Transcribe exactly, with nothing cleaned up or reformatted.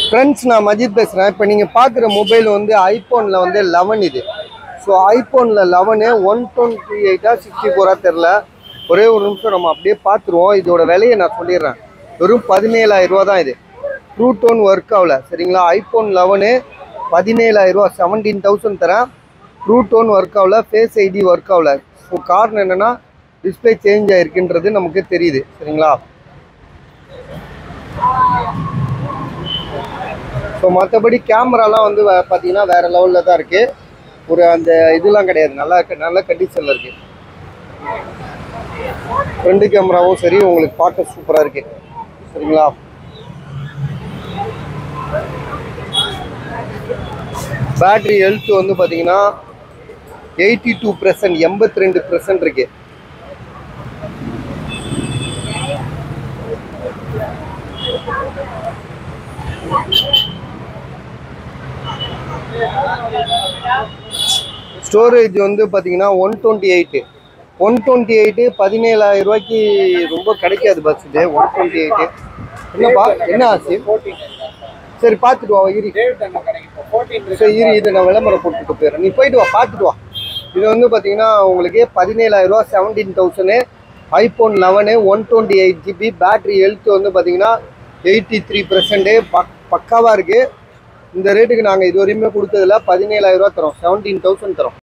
Friends, நான் மஜித் பேசுகிறேன். இப்போ நீங்கள் பார்க்குற மொபைல் வந்து ஐஃபோனில் வந்து லெவன் இது. ஸோ ஐஃபோனில் லெவனு ஒன் டுவெண்ட்டி எயிட்டா சிக்ஸ்டி ஃபோரா தெரில. ஒரே ஒரு நிமிஷம் நம்ம அப்படியே பார்த்துருவோம். இதோட விலையை நான் சொல்லிடுறேன். வெறும் பதினேழாயிரம் ரூபா தான் இது. ட்ரூ டோன் ஒர்க் ஆகல, சரிங்களா? ஐஃபோன் லெவனு பதினேழாயிரம் ரூபா, செவன்டீன் தௌசண்ட் தரேன். ட்ரூ டோன் ஒர்க் ஆகல, ஃபேஸ் ஐடி ஒர்க் ஆகல. ஸோ காரணம் என்னென்னா டிஸ்பிளே சேஞ்ச் ஆகிருக்குன்றது நமக்கு தெரியுது, சரிங்களா? ஸோ மற்றபடி கேமராலாம் வந்து பார்த்தீங்கன்னா வேறு லெவலில் தான் இருக்குது. ஒரு அந்த இதெல்லாம் கிடையாது, நல்லா நல்ல கண்டிஷனில் இருக்குது. ஃப்ரண்ட் கேமராவும் சரி, உங்களுக்கு பார்க்க சூப்பராக இருக்குது, சரிங்களா? பேட்ரி ஹெல்த் வந்து பார்த்தீங்கன்னா எயிட்டி டூ பர்சன்ட் எண்பத்தி ரெண்டு பர்சன்ட் இருக்கு. ஸ்டோரேஜ் வந்து பார்த்தீங்கன்னா one twenty eight one twenty eight பதினேழாயிரம் ரூபாய்க்கு ரொம்ப கிடைக்காது பஸ் இது. ஒன் டுவெண்ட்டி எயிட்டு என்னப்பா என்ன ஆச்சு? சரி பார்த்துட்டு வா இரு. சரி இரு, இதை நான் விளம்பரம் போட்டுட்டு போயிடுறேன். நீ போயிட்டு வா, பார்த்துட்டு வா. இது வந்து பார்த்தீங்கன்னா உங்களுக்கு பதினேழாயிரம் ரூபா, seventeen thousand iPhone eleven one twenty eight GB. Battery health வந்து பார்த்தீங்கன்னா எயிட்டி த்ரீ பர்சன்ட்டு பக் பக்காவாக இருக்குது. இந்த ரேட்டுக்கு நாங்கள் இது வரையுமே கொடுத்ததில்ல. பதினேழாயிரம் ரூபா தரோம், செவன்டீன் தௌசண்ட் தரோம்.